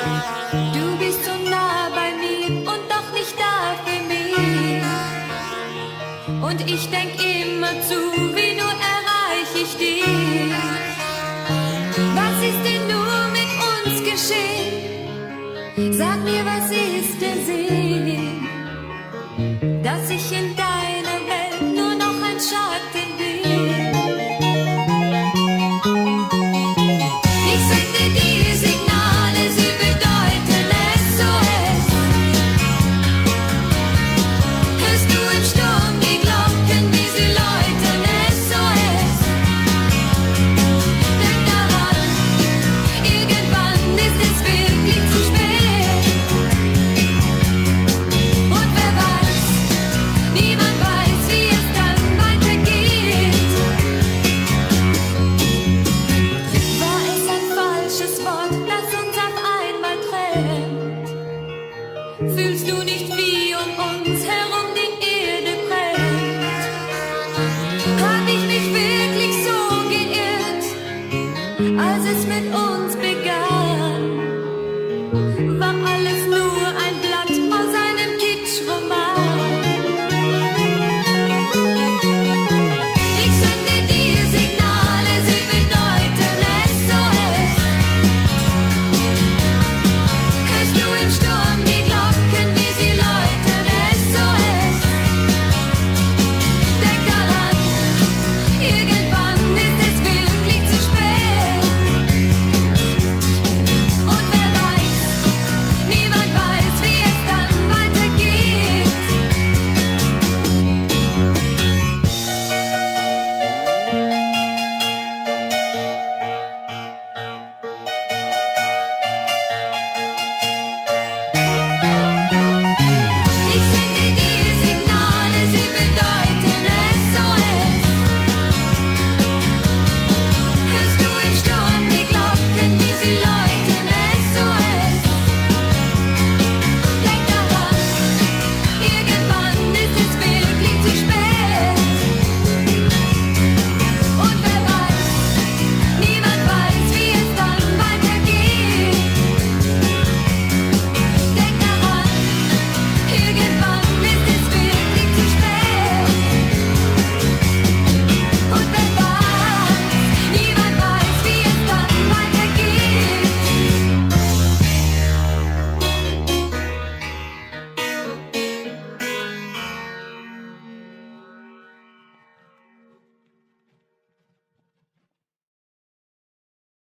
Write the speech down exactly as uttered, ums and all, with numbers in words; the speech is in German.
Du bist so nah bei mir und doch nicht da für mich. Und ich denk immer zu, wie nur erreich ich dich. Was ist denn nur mit uns geschehen? Sag mir, was ist der Sinn, dass ich in deinem